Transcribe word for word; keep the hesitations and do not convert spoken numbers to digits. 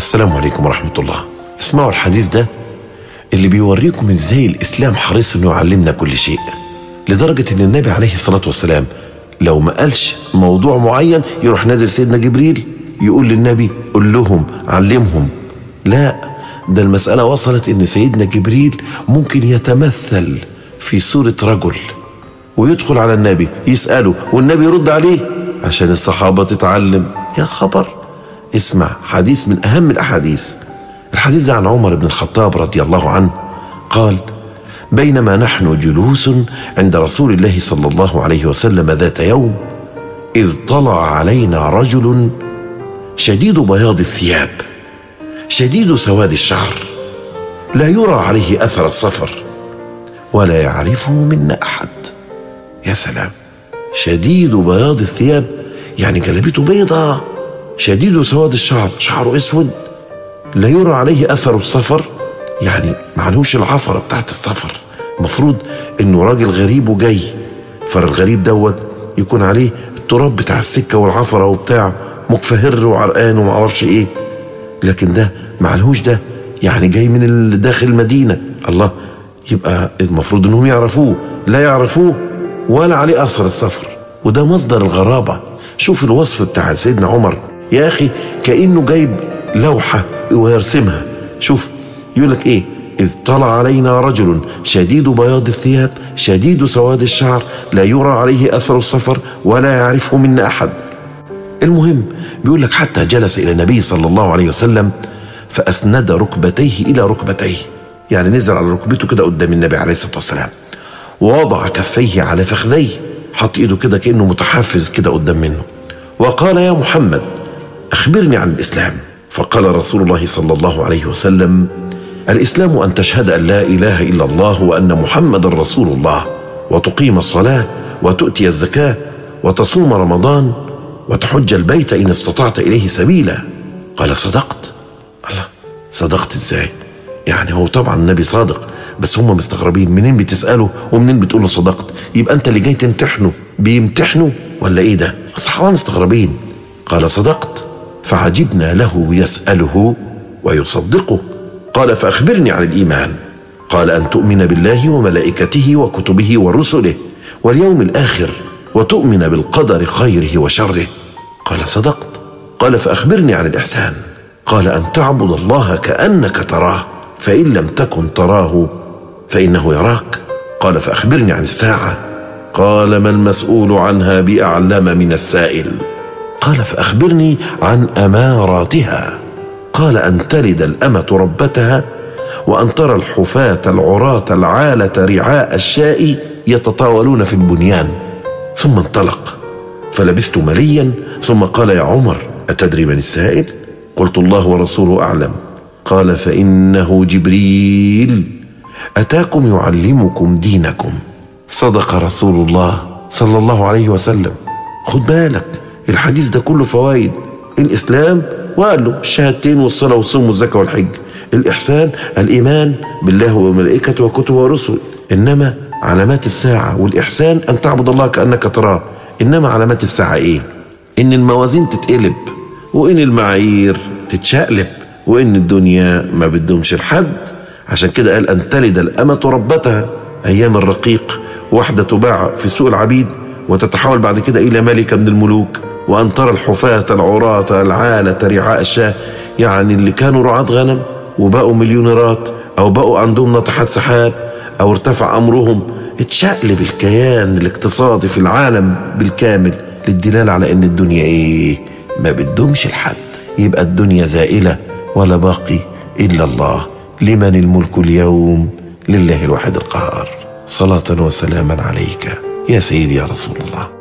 السلام عليكم ورحمة الله. اسمعوا الحديث ده اللي بيوريكم ازاي الإسلام حريص انه يعلمنا كل شيء، لدرجة ان النبي عليه الصلاة والسلام لو ما قالش موضوع معين يروح نازل سيدنا جبريل يقول للنبي قل لهم علمهم. لا، ده المسألة وصلت ان سيدنا جبريل ممكن يتمثل في صورة رجل ويدخل على النبي يسأله والنبي يرد عليه عشان الصحابة تتعلم. يا خبر! اسمع حديث من أهم الأحاديث. الحديث ده عن عمر بن الخطاب رضي الله عنه قال: بينما نحن جلوس عند رسول الله صلى الله عليه وسلم ذات يوم إذ طلع علينا رجل شديد بياض الثياب شديد سواد الشعر لا يرى عليه أثر السفر ولا يعرفه منا أحد. يا سلام! شديد بياض الثياب يعني جلبته بيضة، شديد سواد الشعر شعره اسود، لا يرى عليه اثر السفر يعني معلوش العفرة بتاعت السفر. المفروض انه راجل غريب وجاي، فالغريب دوت يكون عليه التراب بتاع السكة والعفرة وبتاع مكفهر وعرقان ومعرفش ايه، لكن ده معلوش ده، يعني جاي من داخل المدينة. الله، يبقى المفروض انهم يعرفوه، لا يعرفوه ولا عليه اثر السفر، وده مصدر الغرابة. شوف الوصف بتاع سيدنا عمر يا اخي، كأنه جايب لوحة ويرسمها. شوف يقولك ايه: إذ طلع علينا رجل شديد بياض الثياب شديد سواد الشعر لا يرى عليه أثر السفر ولا يعرفه منا أحد. المهم بيقولك حتى جلس إلى النبي صلى الله عليه وسلم فأسند ركبتيه إلى ركبتيه، يعني نزل على ركبته كده قدام النبي عليه الصلاة والسلام، ووضع كفيه على فخذيه، حط إيده كده كأنه متحفز كده قدام منه، وقال: يا محمد أخبرني عن الإسلام. فقال رسول الله صلى الله عليه وسلم: الإسلام أن تشهد أن لا إله إلا الله وأن محمد رسول الله، وتقيم الصلاة وتؤتي الزكاة وتصوم رمضان وتحج البيت إن استطعت إليه سبيلا. قال: صدقت. الله، صدقت إزاي؟ يعني هو طبعا النبي صادق، بس هم مستغربين منين بتسأله ومنين بتقوله صدقت؟ يبقى أنت اللي جاي تمتحنه بيمتحنه ولا إيه ده؟ الصحابة مستغربين. قال: صدقت. فعجبنا له يسأله ويصدقه. قال: فأخبرني عن الإيمان. قال: أن تؤمن بالله وملائكته وكتبه ورسله واليوم الآخر وتؤمن بالقدر خيره وشره. قال: صدقت. قال: فأخبرني عن الإحسان. قال: أن تعبد الله كأنك تراه فإن لم تكن تراه فإنه يراك. قال: فأخبرني عن الساعة. قال: ما المسؤول عنها بأعلم من السائل. قال: فأخبرني عن أماراتها. قال: أن تلد الأمة ربتها وأن ترى الحفاة العراة العالة رعاء الشاء يتطاولون في البنيان. ثم انطلق فلبثت مليا، ثم قال: يا عمر أتدري من السائل؟ قلت: الله ورسوله أعلم. قال: فإنه جبريل أتاكم يعلمكم دينكم. صدق رسول الله صلى الله عليه وسلم. خد بالك، الحديث ده كله فوائد. الإسلام وقال له الشهادتين والصلاة والصوم والزكاة والحج. الإحسان الإيمان بالله وملائكته وكتبه ورسله. إنما علامات الساعة والإحسان أن تعبد الله كأنك تراه. إنما علامات الساعة إيه؟ إن الموازين تتقلب، وإن المعايير تتشقلب، وإن الدنيا ما بدهمش الحد. عشان كده قال: أن تلد الأمة ربتها. أيام الرقيق واحدة تباع في سوق العبيد وتتحول بعد كده إلى ملكة من الملوك. وأن ترى الحفاة العراة العالة رعاء الشاة، يعني اللي كانوا رعاة غنم وبقوا مليونيرات، أو بقوا عندهم ناطحات سحاب، أو ارتفع أمرهم، اتشقلب الكيان الاقتصادي في العالم بالكامل للدلالة على أن الدنيا إيه؟ ما بدهمش الحد. يبقى الدنيا زائلة ولا باقي إلا الله. لمن الملك اليوم؟ لله الواحد القهار. صلاة وسلاما عليك يا سيدي يا رسول الله.